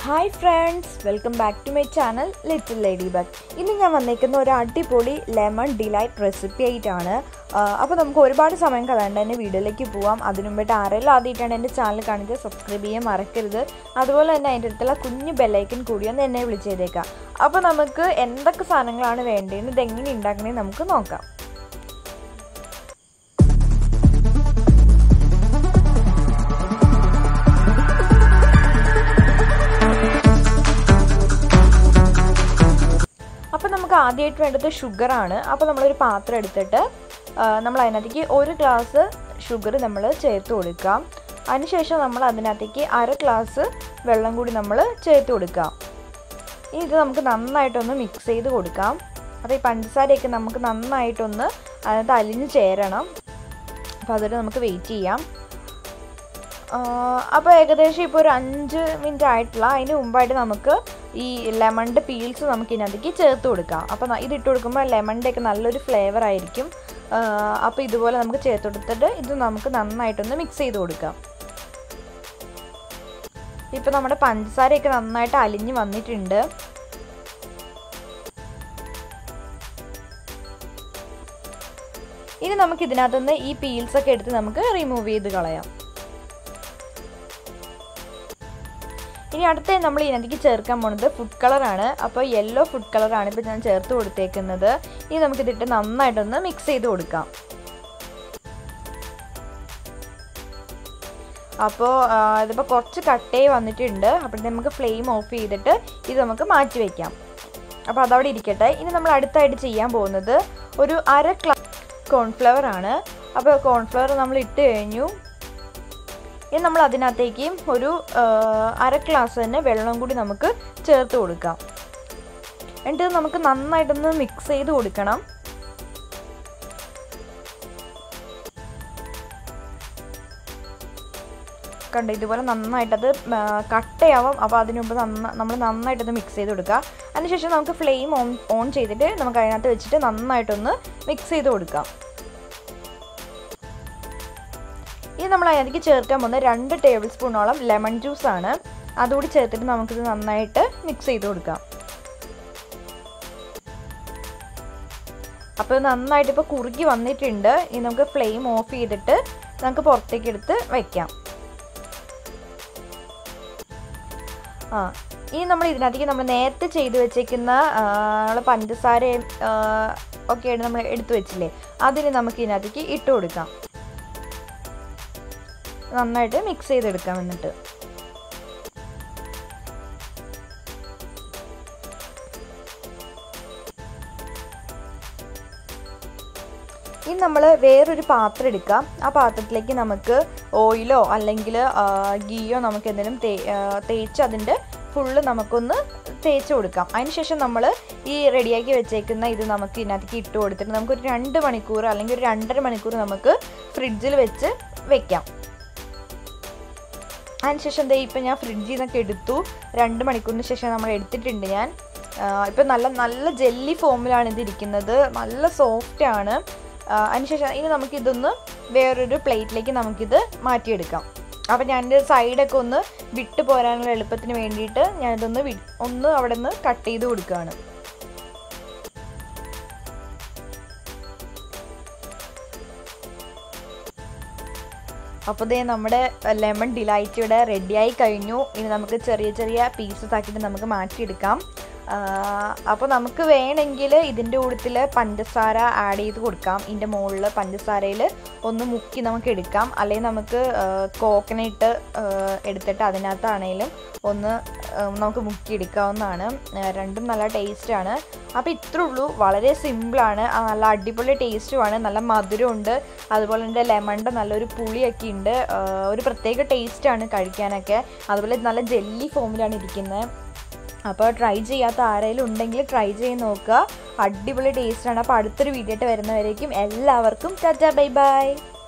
Hi friends, welcome back to my channel Little Ladybug. ഇന്ന് ഞാൻ വന്നിരിക്കുന്ന ഒരു അടിപൊളി ലെമൺ ഡിലൈറ്റ് റെസിപ്പി ആയിട്ടാണ്. അപ്പോൾ നമുക്ക് ഒരുപാട് സമയം കളയണ്ട തന്നെ വീഡിയോയിലേക്ക് പോവാം. അതിനുമുമ്പായിട്ട് ആരെങ്കിലും ആദ്യമായിട്ടാണ് എൻ്റെ ചാനൽ കാണുന്നത് സബ്സ്ക്രൈബ് ചെയ്യാൻ മറക്കരുത്. അതുപോലെ തന്നെ അതിൻ്റെ അടുത്തുള്ള കുഞ്ഞു ബെല്ലൈക്കൻ കൂടി ഒന്ന് എന്നെ വിളിച്ചേതേക്കാം. അപ്പോൾ നമുക്ക് എന്തൊക്കെ സാധനങ്ങളാണ് വേണ്ടതെന്ന് ഇതെങ്ങനെ ഉണ്ടാക്കണമെന്ന് നമുക്ക് നോക്കാം. അപ്പോൾ നമുക്ക് ആദ്യമായിട്ട് വേണ്ടത് ഷുഗറാണ്. അപ്പോൾ നമ്മളൊരു പാത്രം എടുത്തിട്ട് നമ്മൾ അതിനകത്തേക്ക് 1 ഗ്ലാസ് ഷുഗർ നമ്മൾ ചേർത്ത് കൊടുക്കാം. അതിനുശേഷം നമ്മൾ അതിനകത്തേക്ക് 1/2 ഗ്ലാസ് വെള്ളം കൂടി നമ്മൾ ചേർത്ത് കൊടുക്കാം. ഇനി ഇത് നമുക്ക് നന്നായിട്ടൊന്ന് മിക്സ് ചെയ്ത് കൊടുക്കാം. അപ്പോൾ ഈ പഞ്ചസാരയൊക്കെ നമുക്ക് നന്നായിട്ടൊന്ന് അതിനകത്ത് അലിഞ്ഞ് ചേരണം. അപ്പോൾ അതിൽ നമുക്ക് വെയിറ്റ് ചെയ്യാം. അപ്പോൾ ഏകദേശം ഇപ്പോൾ ഒരു 5 മിനിറ്റ് ആയിട്ടുള്ള അതിന് മുമ്പായിട്ട് നമുക്ക് ഈ ലെമണിൻ്റെ പീൽസ് നമുക്ക് ഇതിനകത്തേക്ക് ചേർത്ത് കൊടുക്കാം. അപ്പോൾ ഇതിട്ട് കൊടുക്കുമ്പോൾ ലെമണിൻ്റെ ഒക്കെ നല്ലൊരു ഫ്ലേവർ ആയിരിക്കും. അപ്പോൾ ഇതുപോലെ നമുക്ക് ചേർത്ത് കൊടുത്തിട്ട് ഇത് നമുക്ക് നന്നായിട്ടൊന്ന് മിക്സ് ചെയ്ത് കൊടുക്കാം. ഇപ്പോൾ നമ്മുടെ പഞ്ചസാരയൊക്കെ നന്നായിട്ട് അലിഞ്ഞ് വന്നിട്ടുണ്ട്. ഇനി നമുക്ക് ഇതിനകത്തുനിന്ന് ഈ പീൽസൊക്കെ എടുത്ത് നമുക്ക് റിമൂവ് ചെയ്ത് കളയാം. ഇനി അടുത്തായി നമ്മൾ ഇതിനകത്തേക്ക് ചേർക്കാൻ പോകുന്നത് ഫുഡ് കളറാണ്. അപ്പോൾ യെല്ലോ ഫുഡ് കളറാണ് ഇപ്പോൾ ഞാൻ ചേർത്ത് കൊടുത്തേക്കുന്നത്. ഇനി നമുക്കിതിട്ട് നന്നായിട്ടൊന്ന് മിക്സ് ചെയ്ത് കൊടുക്കാം. അപ്പോൾ ഇതിപ്പോൾ കുറച്ച് കട്ടേ വന്നിട്ടുണ്ട്. അപ്പോൾ നമുക്ക് ഫ്ലെയിം ഓഫ് ചെയ്തിട്ട് ഇത് നമുക്ക് മാറ്റി വയ്ക്കാം. അപ്പോൾ അതവിടെ ഇരിക്കട്ടെ. ഇനി നമ്മൾ അടുത്തായിട്ട് ചെയ്യാൻ പോകുന്നത് ഒരു 1/2 ഗ്ലാസ് കോൺഫ്ലവർ ആണ്. അപ്പോൾ കോൺഫ്ലവർ നമ്മൾ ഇട്ട് കഴിഞ്ഞു. ഇനി നമ്മൾ അതിനകത്തേക്ക് ഒരു 1/2 ഗ്ലാസ് തന്നെ വെള്ളം കൂടി നമുക്ക് ചേർത്ത് കൊടുക്കാം. എന്നിട്ട് നമുക്ക് നന്നായിട്ടൊന്ന് മിക്സ് ചെയ്ത് കൊടുക്കണം. കണ്ടോ, ഇതുപോലെ നന്നായിട്ടത് കട്ടയാവും. അപ്പോൾ അതിന് മുമ്പ് നമ്മൾ നന്നായിട്ടത് മിക്സ് ചെയ്ത് കൊടുക്കുക. അതിനുശേഷം നമുക്ക് ഫ്ലെയിം ഓൺ ചെയ്തിട്ട് നമുക്ക് അതിനകത്ത് വെച്ചിട്ട് നന്നായിട്ടൊന്ന് മിക്സ് ചെയ്ത് കൊടുക്കാം. ഇനി നമ്മൾ അതിനകത്തേക്ക് ചേർക്കാൻ പോകുന്നത് 2 ടേബിൾ സ്പൂണോളം ലെമൺ ജ്യൂസാണ്. അതുകൂടി ചേർത്തിട്ട് നമുക്കിത് നന്നായിട്ട് മിക്സ് ചെയ്ത് കൊടുക്കാം. അപ്പോൾ നന്നായിട്ട് ഇപ്പോൾ കുറുകി വന്നിട്ടുണ്ട്. ഇനി നമുക്ക് ഫ്ലെയിം ഓഫ് ചെയ്തിട്ട് നമുക്ക് പുറത്തേക്ക് എടുത്ത് വയ്ക്കാം. ഇനി നമ്മൾ ഇതിനകത്തേക്ക് നമ്മൾ നേരത്തെ ചെയ്ത് വെച്ചേക്കുന്ന നമ്മൾ പഞ്ചസാരയും ഒക്കെയാണ് നമ്മൾ എടുത്തു വെച്ചില്ലേ, അതിന് നമുക്ക് ഇതിനകത്തേക്ക് ഇട്ട് കൊടുക്കാം. നന്നായിട്ട് മിക്സ് ചെയ്തെടുക്കാം. എന്നിട്ട് ഇനി നമ്മൾ വേറൊരു പാത്രം എടുക്കാം. ആ പാത്രത്തിലേക്ക് നമുക്ക് ഓയിലോ അല്ലെങ്കിൽ ഗീയോ നമുക്ക് എന്തെങ്കിലും തേച്ച് അതിൻ്റെ ഫുള്ള് നമുക്കൊന്ന് തേച്ച് കൊടുക്കാം. അതിനുശേഷം നമ്മൾ ഈ റെഡിയാക്കി വെച്ചേക്കുന്ന ഇത് നമുക്ക് ഇതിനകത്തേക്ക് ഇട്ട് കൊടുത്തിട്ട് നമുക്കൊരു 2 മണിക്കൂർ അല്ലെങ്കിൽ ഒരു 2.5 മണിക്കൂർ നമുക്ക് ഫ്രിഡ്ജിൽ വെച്ച് വെക്കാം. അതിനുശേഷം ഇപ്പം ഞാൻ ഫ്രിഡ്ജിൽ നിന്നൊക്കെ എടുത്തു. 2 മണിക്കൂറിന് ശേഷം നമ്മൾ എടുത്തിട്ടുണ്ട് ഞാൻ. ഇപ്പം നല്ല ജെല്ലി ഫോമിലാണ് ഇതിരിക്കുന്നത്. നല്ല സോഫ്റ്റാണ്. അതിനുശേഷം ഇനി നമുക്കിതൊന്ന് വേറൊരു പ്ലേറ്റിലേക്ക് നമുക്കിത് മാറ്റിയെടുക്കാം. അപ്പം ഞാനിൻ്റെ സൈഡൊക്കെ ഒന്ന് വിട്ട് പോരാനുള്ള എളുപ്പത്തിന് വേണ്ടിയിട്ട് ഞാനിതൊന്ന് അവിടെ നിന്ന് കട്ട് ചെയ്ത് കൊടുക്കുകയാണ്. അപ്പോൾ ദേ നമ്മുടെ ലെമൺ ഡിലൈറ്റ് ഇവിടെ റെഡിയായി കഴിഞ്ഞു. ഇനി നമുക്ക് ചെറിയ ചെറിയ പീസസ് ആക്കിയിട്ട് നമുക്ക് മാറ്റിയെടുക്കാം. അപ്പോൾ നമുക്ക് വേണമെങ്കിൽ ഇതിൻ്റെ കൂട്ടത്തിൽ പഞ്ചസാര ആഡ് ചെയ്ത് കൊടുക്കാം. ഇതിൻ്റെ മുകളിൽ പഞ്ചസാരയിൽ ഒന്ന് മുക്കി നമുക്ക് എടുക്കാം. അല്ലെങ്കിൽ നമുക്ക് കോക്കനട്ട് എടുത്തിട്ട് അതിനകത്താണെങ്കിലും ഒന്ന് നമുക്ക് മുക്കിയെടുക്കാവുന്നതാണ്. രണ്ടും നല്ല ടേസ്റ്റാണ്. അപ്പോൾ ഇത്രേ ഉള്ളൂ, വളരെ സിമ്പിളാണ്. നല്ല അടിപൊളി ടേസ്റ്റുമാണ്. നല്ല മധുരമുണ്ട്. അതുപോലെ തന്നെ ലെമണിൻ്റെ നല്ലൊരു പുളിയൊക്കെ ഉണ്ട്. ഒരു പ്രത്യേക ടേസ്റ്റാണ് കഴിക്കാനൊക്കെ. അതുപോലെ നല്ല ജെല്ലി ഫോമിലാണ് ഇരിക്കുന്നത്. അപ്പോൾ ട്രൈ ചെയ്യാത്ത ആരെങ്കിലും ഉണ്ടെങ്കിൽ ട്രൈ ചെയ്ത് നോക്കുക. അടിപൊളി ടേസ്റ്റാണ്. അപ്പോൾ അടുത്തൊരു വീഡിയോ ആയിട്ട് വരുന്നവരേക്കും എല്ലാവർക്കും ടാറ്റാ ബൈ ബൈ.